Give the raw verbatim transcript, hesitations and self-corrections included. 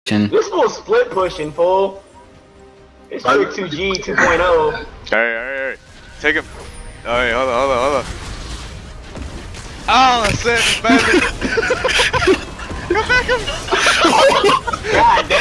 This fool's split pushing, fool. It's Trick two G two point oh. Alright, alright, alright. Take him. Alright, hold on, hold on, hold on. Oh, I said it, baby. Come back, come back. God damn.